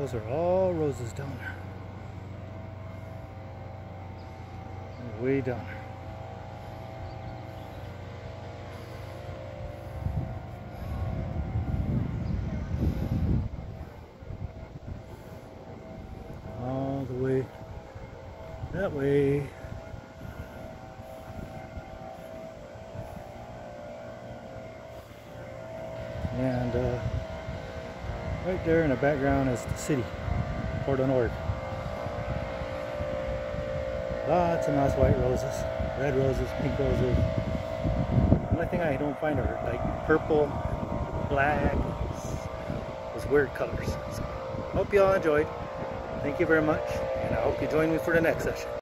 Those are all roses down there. Way down there. All the way that way. And right there in the background is the city, Portland, Oregon. Lots of nice white roses, red roses, pink roses. The only thing I don't find are like purple, black, those weird colors. So, hope you all enjoyed. Thank you very much, and I hope you join me for the next session.